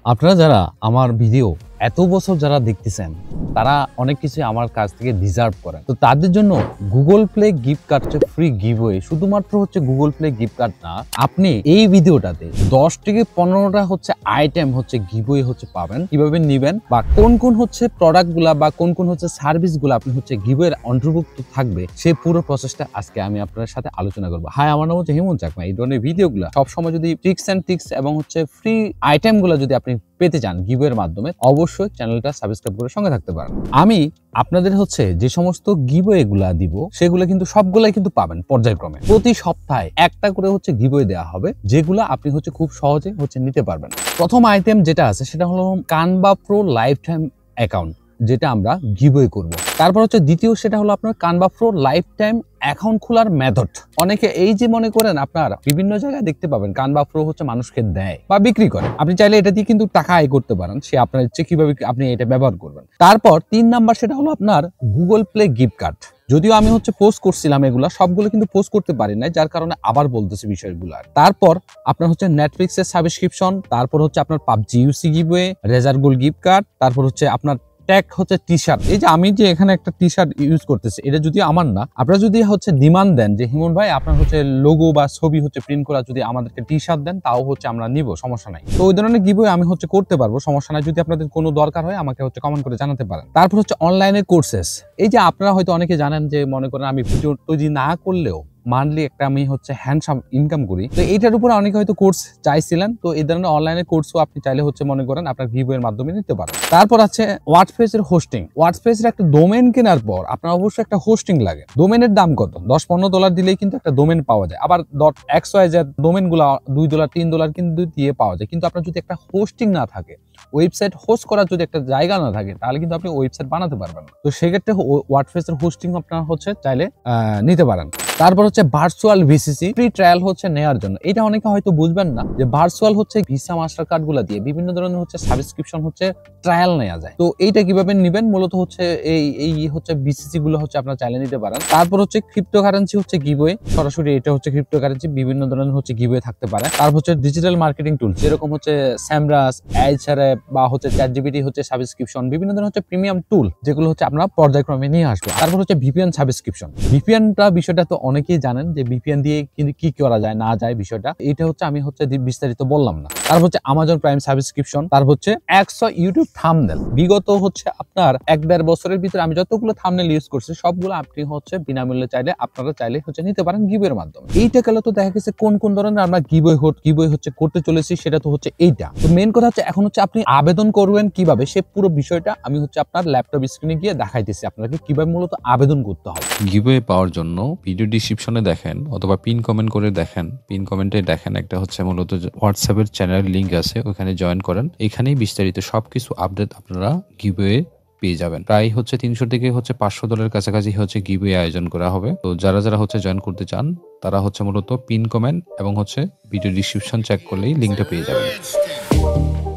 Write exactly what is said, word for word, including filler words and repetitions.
আপনারা যারা আমার ভিডিও এত বছর যারা দেখতেছেন তারা অনেক কিছু আমার কাছ থেকে ডিজার্ভ করেন। তো তাদের জন্য গুগল প্লে গিফট কার্ড হচ্ছে ফ্রি গিভওয়ে। শুধুমাত্র হচ্ছে গুগল প্লে গিফট কার্ড না, আপনি এই ভিডিওটাতে দশ থেকে পনেরোটা হচ্ছে আইটেম হচ্ছে গিভওয়ে হচ্ছে পাবেন। কিভাবে নিবেন বা কোন কোন হচ্ছে প্রোডাক্ট গুলা বা কোন কোন হচ্ছে সার্ভিস গুলা আপনি হচ্ছে গিভওয়ের অন্তর্ভুক্ত থাকবে, সেই পুরো প্রসেসটা আজকে আমি আপনার সাথে আলোচনা করবো। হাই, আমার নাম হচ্ছে হিমুন চাকমা। এই ধরনের ভিডিওগুলো সবসময় যদি ট্রিক্স এন্ড ট্রিক্স এবং হচ্ছে ফ্রি আইটেম গুলো যদি আপনি পেতে চান গিভওয়ের মাধ্যমে, অবশ্যই চ্যানেলটা সাবস্ক্রাইব করে সঙ্গে থাকতে পারেন। আমি আপনাদের হচ্ছে যে সমস্ত গিভওয়ে গুলা দিব সেগুলো কিন্তু সবগুলাই কিন্তু পাবেন পর্যায়ক্রমে। প্রতি সপ্তাহে একটা করে হচ্ছে গিভওয়ে দেওয়া হবে, যেগুলা আপনি হচ্ছে খুব সহজে হচ্ছে নিতে পারবেন। প্রথম আইটেম যেটা আছে সেটা হলো Canva pro lifetime account, যেটা আমরা গিভওয়ে করব। তারপর হচ্ছে দ্বিতীয় সেটা হলো আপনার Canva pro lifetime account খোলার মেথড। অনেকে এই যে মনে করেন, আপনার বিভিন্ন জায়গায় দেখতে পাবেন কানভা প্রো হচ্ছে মানুষকে দেয় বা বিক্রি করে। আপনি চাইলে এটা দিয়ে কিন্তু টাকা আয় করতে পারেন, সে আপনার ইচ্ছে কিভাবে আপনি এটা ব্যবহার করবেন। তারপর তিন নাম্বার সেটা হলো আপনার গুগল প্লে গিফট কার্ড। যদিও আমি হচ্ছে পোস্ট করছিলাম, এগুলা সবগুলো কিন্তু পোস্ট করতে পারি না, যার কারণে আবার বলতেছি বিষয়গুলো। তারপর আপনার হচ্ছে নেটফ্লিক্স এর সাবস্ক্রিপশন, তারপর হচ্ছে আপনার PUBG UC giveaway, Razer Gold gift card, তারপর হচ্ছে আপনার ট্যাগ হচ্ছে টি শার্ট। এই যে আমি যে এখানে একটা টি শার্ট ইউজ করতেছি, এটা যদি আমার না, আপনারা যদি হচ্ছে ডিমান্ড দেন যে হিমন ভাই আপনার হচ্ছে লোগো বা ছবি হচ্ছে প্রিন্ট করা যদি আমাদেরকে টি শার্ট দেন, তাও হচ্ছে আমরা নিব, সমস্যা নাই। তো ওই ধরনের গিভওয়ে আমি হচ্ছে করতে পারবো, সমস্যা নাই। যদি আপনাদের কোনো দরকার হয় আমাকে হচ্ছে কমেন্ট করে জানাতে পারেন। তারপর হচ্ছে অনলাইনে কোর্সেস। এই যে আপনারা হয়তো অনেকে জানেন যে মনে করেন আমি ভিডিও তৈরি না করলেও মান্থলি একটা আমি হচ্ছে হ্যান্ডসাম ইনকাম করি। তো এইটার উপরে অনেকে হয়তো কোর্স চাইছিলেন, তো এই ধরনের অনলাইনে কোর্সও আপনি চাইলে হচ্ছে মনে করেন আপনার গিভওয়ের মাধ্যমে নিতে পারেন। তারপর আছে ওয়ার্ডপ্রেস এর হোস্টিং। ওয়ার্ডপ্রেস এর একটা ডোমেন কেনার পর আপনার অবশ্যই একটা হোস্টিং লাগে। ডোমেনের দাম কত? দশ পনেরো ডলার দিলেই কিন্তু একটা ডোমেন পাওয়া যায়। আবার dot X Y Z domain গুলা দুই ডলার তিন ডলার কিন্তু দিয়ে পাওয়া যায়। কিন্তু আপনার যদি একটা হোস্টিং না থাকে, ওয়েবসাইট হোস্ট করার যদি একটা জায়গা না থাকে, তাহলে কিন্তু আপনি ওয়েবসাইট বানাতে পারবেন না। তো সেক্ষেত্রে ওয়ার্ডপ্রেস এর হোস্টিং আপনার হচ্ছে চাইলে নিতে পারেন। তারপর হচ্ছে ভার্চুয়াল ভিসিসি ফ্রি ট্রায়াল হচ্ছে নেওয়ার জন্য। এটা অনেকে হয়তো বুঝবেন না যে ভার্চুয়াল হচ্ছে ভিসা মাস্টার কার্ড গুলা দিয়ে বিভিন্ন ধরনের হচ্ছে সাবস্ক্রিপশন হচ্ছে ট্রায়াল নেওয়া যায়। তো এইটা কিভাবে নিবেন, মূলত হচ্ছে এই এই হচ্ছে ভিসিসি গুলো হচ্ছে আপনারা চাইলে নিতে পারেন। তারপর হচ্ছে ক্রিপ্টোকারেন্সি হচ্ছে গিভওয়ে, সরাসরি এটা হচ্ছে ক্রিপ্টোকারেন্সি, বিভিন্ন ধরনের হচ্ছে গিভওয়ে থাকতে পারে। তারপর হচ্ছে ডিজিটাল মার্কেটিং টুল, যেরকম হচ্ছে স্যামরাস, এইচআরএ বা হচ্ছে চ্যাটজিপিটি হচ্ছে সাবস্ক্রিপশন, বিভিন্ন ধরনের হচ্ছে প্রিমিয়াম টুল, যেগুলো হচ্ছে আপনারা পর্যায়ক্রমে নিয়ে আসবো। তারপর হচ্ছে ভিপিএন সাবস্ক্রিপশন। ভিপিএনটা বিষয়টা তো অনেকেই জানেন যে ভিপিএন দিয়ে কি করা যায় না যায় বিষয়টা, এটা হচ্ছে আমি হচ্ছে বিস্তারিত বললাম না। তারপর হচ্ছে আমাজন প্রাইম সাবস্ক্রিপশন। তারপর হচ্ছে একশো ইউটিউব থাম্বনেল। বিগত হচ্ছে আপনার এক দেড় বছরের ভিতরে আমি যতগুলো থাম্বনেল ইউজ করছি সবগুলো আপনি হচ্ছে বিনামূল্যে চাইলে আপনারা চাইলে হচ্ছে নিতে পারেন গিভওয়ের মাধ্যমে। এইটা গেলে তো দেখা গেছে কোন কোন ধরনের আমরা গিভওয়ে হট গিভওয়ে হচ্ছে করতে চলেছি, সেটা তো হচ্ছে এইটা। তো মেইন কথা হচ্ছে এখন হচ্ছে আপনি আবেদন করবেন কিভাবে, সে পুরো বিষয়টা আমি হচ্ছে আপনার ল্যাপটপ স্ক্রিনে গিয়ে দেখাইতেছি আপনাকে কিভাবে মূলত আবেদন করতে হবে। গিভওয়ে পাওয়ার জন্য ভিডিও ডিসক্রিপশনে দেখেন অথবা পিন কমেন্ট করে দেখেন, পিন কমেন্টে দেখেন একটা হচ্ছে মূলত হোয়াটসঅ্যাপের চ্যানেল লিঙ্ক আছে, ওখানে জয়েন করেন। এখানেই বিস্তারিত সবকিছু আপডেট আপনারা গিভওয়ে পেয়ে যাবেন। প্রায় হচ্ছে তিনশো থেকে হচ্ছে পাঁচশো ডলারের কাছাকাছি হচ্ছে গিভওয়ে আয়োজন করা হবে। তো যারা যারা হচ্ছে জয়েন করতে চান তারা হচ্ছে মূলত পিন কমেন্ট এবং হচ্ছে ভিডিও ডিসক্রিপশন চেক করলেই লিঙ্কটা পেয়ে যাবেন।